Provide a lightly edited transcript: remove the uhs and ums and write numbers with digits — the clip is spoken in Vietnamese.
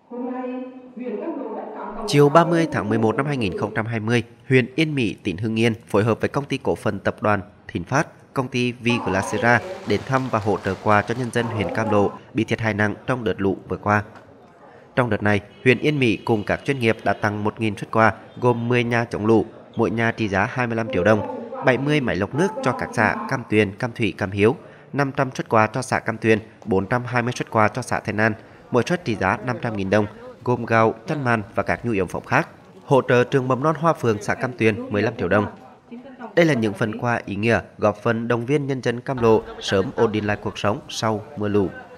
Chiều 30 tháng 11 năm 2020, huyện Yên Mỹ, tỉnh Hưng Yên phối hợp với công ty cổ phần tập đoàn Thịnh Phát, công ty Viglasera đến thăm và hỗ trợ quà cho nhân dân huyện Cam Lộ bị thiệt hại nặng trong đợt lũ vừa qua. Trong đợt này, huyện Yên Mỹ cùng các doanh nghiệp đã tặng 1.000 suất quà gồm 10 nhà chống lũ, mỗi nhà trị giá 25 triệu đồng, 70 máy lọc nước cho các xã Cam Tuyền, Cam Thủy, Cam Hiếu, 500 suất quà cho xã Cam Tuyền, 420 suất quà cho xã Thành An, mỗi suất trị giá 500.000 đồng, gồm gạo, chăn màn và các nhu yếu phẩm khác. Hỗ trợ trường mầm non Hoa Phượng xã Cam Tuyền 15 triệu đồng. Đây là những phần quà ý nghĩa góp phần động viên nhân dân Cam Lộ sớm ổn định lại cuộc sống sau mưa lũ.